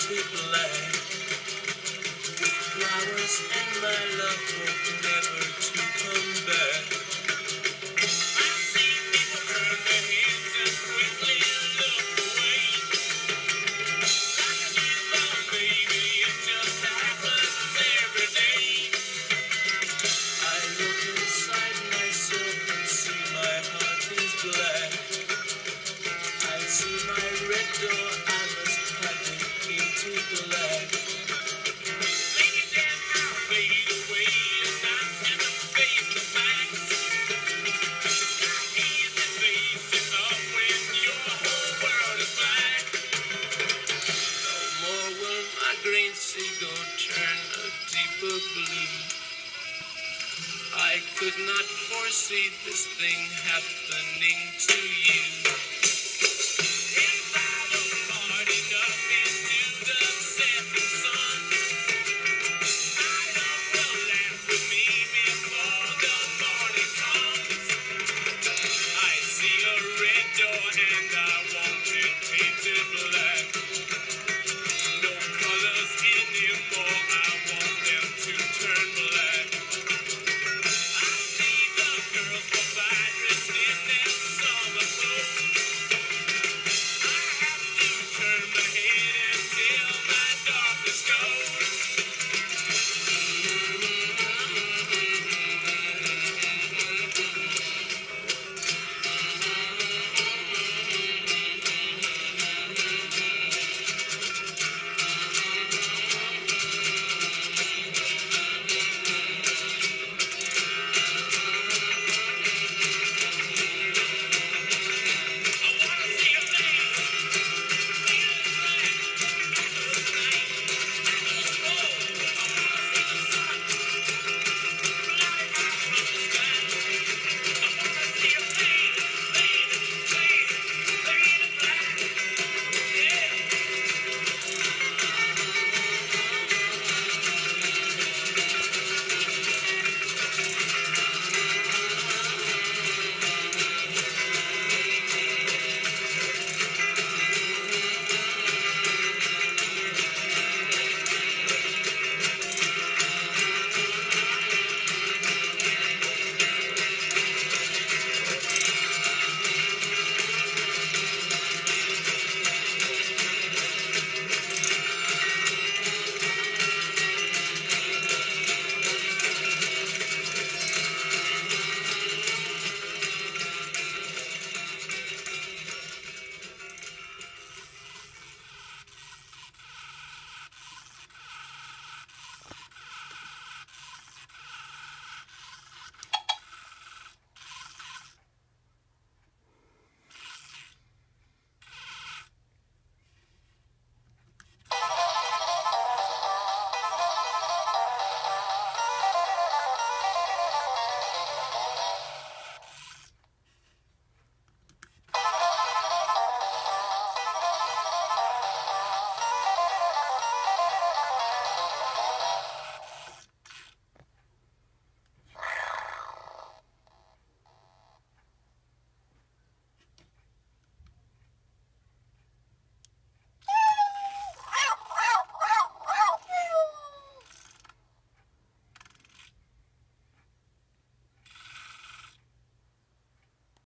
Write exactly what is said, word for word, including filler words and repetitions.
into black. Flowers and my love hope never to come back. I've seen people turn their heads and quickly look away. Like a newborn baby, it just happens every day. I look inside myself and see my heart is black. I see my red door, I must have it into black. Maybe then I'll fade away and not ever face the facts. Not easy facing up when your whole world is black. No more will my green seagull turn a deeper blue. I could not foresee this thing happening to you.